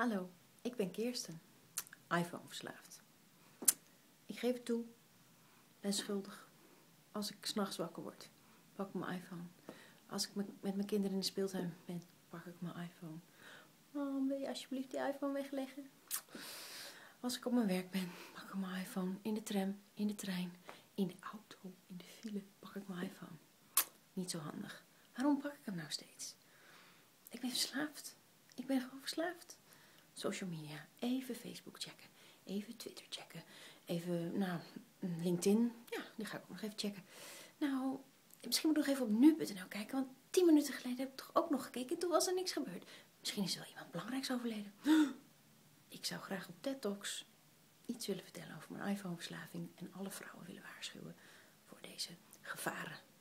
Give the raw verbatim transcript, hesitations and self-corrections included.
Hallo, ik ben Kirsten, iPhone verslaafd. Ik geef het toe, ben schuldig. Als ik 's nachts wakker word, pak ik mijn iPhone. Als ik met mijn kinderen in de speeltuin ben, pak ik mijn iPhone. Oh, wil je alsjeblieft die iPhone wegleggen? Als ik op mijn werk ben, pak ik mijn iPhone. In de tram, in de trein, in de auto, in de file, pak ik mijn iPhone. Niet zo handig. Waarom pak ik hem nou steeds? Ik ben verslaafd. Ik ben gewoon verslaafd. Social media, even Facebook checken, even Twitter checken, even, nou, LinkedIn, ja, die ga ik ook nog even checken. Nou, misschien moet ik nog even op nu punt n l kijken, want tien minuten geleden heb ik toch ook nog gekeken en toen was er niks gebeurd. Misschien is er wel iemand belangrijks overleden. Ik zou graag op TED Talks iets willen vertellen over mijn iPhone-verslaving en alle vrouwen willen waarschuwen voor deze gevaren.